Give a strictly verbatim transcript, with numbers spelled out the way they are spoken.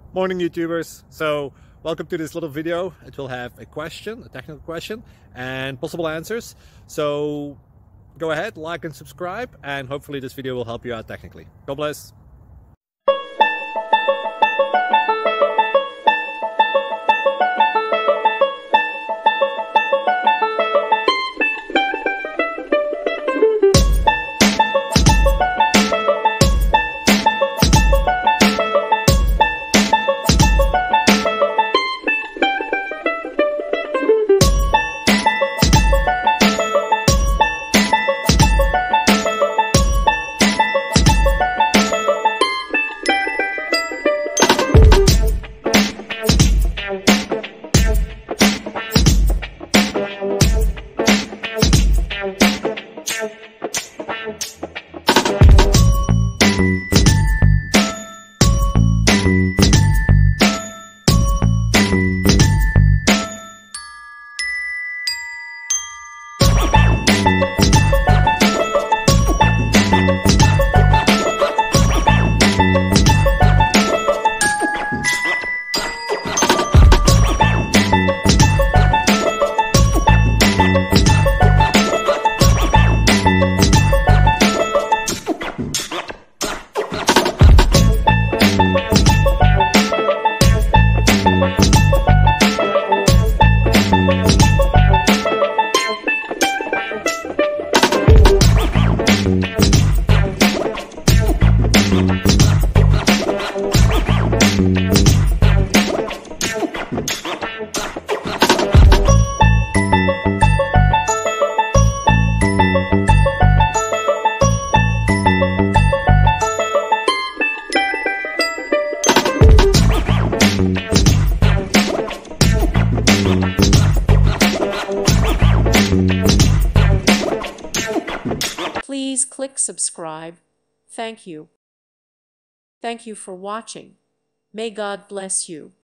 Morning YouTubers. So welcome to this little video. It will have a question, a technical question, and possible answers. So go ahead, like and subscribe, and hopefully this video will help you out technically. God bless. Please click subscribe. Thank you. Thank you for watching. May God bless you.